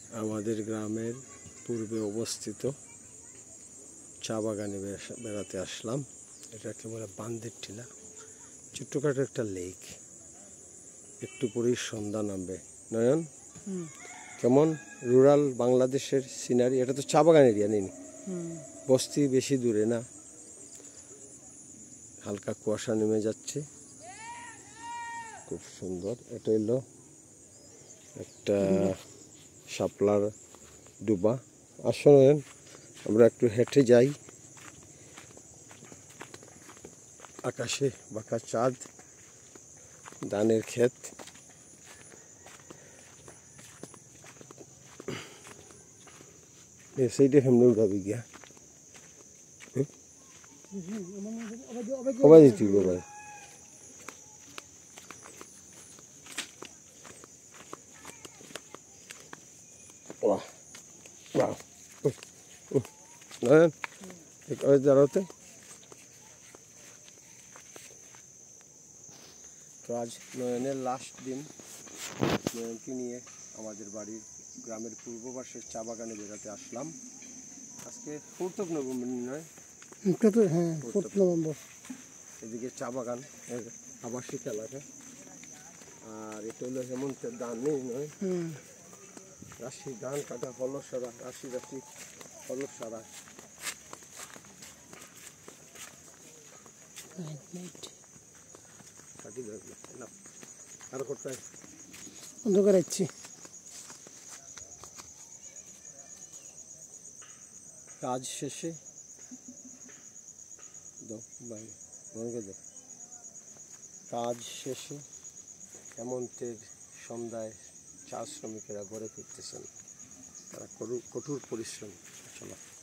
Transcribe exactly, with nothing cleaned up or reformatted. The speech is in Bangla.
আমাদের গ্রামের পূর্বে অবস্থিত চা বাগানে বেড়াতে আসলাম। এটাকে বলে বান্দের টিলা, ছোট্টখাটো একটা লেক। একটু পরেই সন্ধ্যা নামবে। নয়ন, কেমন রুরাল বাংলাদেশের সিনারি? এটা তো চা বাগান এরিয়া নেই, বস্তি বেশি দূরে না। হালকা কুয়াশা নেমে যাচ্ছে, খুব সুন্দর। এটা হলো একটা শাপলার ডুবা। আসলে আমরা একটু হেঁটে যাই। আকাশে বাঁকা চাঁদ, ধানের ক্ষেত। সেইটা কেমনি উঠাবি গিয়া কবাই দিতে ভাই। দাঁড়াতে তো আজ নয়নের লাস্ট দিন। নয়নকে নিয়ে আমাদের বাড়ির গ্রামের পূর্ব পাশের চা বাগানে বেড়াতে আসলাম। আজকে ফোর্থ অফ নভেম্বর নয়, হ্যাঁ ফোর্থ নভেম্বর। এদিকে চা বাগান আবাসিক এলাকা। আর এটা হলো হেমন্তের ধান নেই নয়, রাশি ধান কাটা হলো সারা, রাশি রাশি হলো সারা। আর কোথায় বন্ধ করাচ্ছি। কাজ শেষে কাজ শেষে হেমন্তের সন্ধ্যায় চা শ্রমিকেরা ঘরে ফিরতেছেন। তারা কঠোর পরিশ্রম। চলো।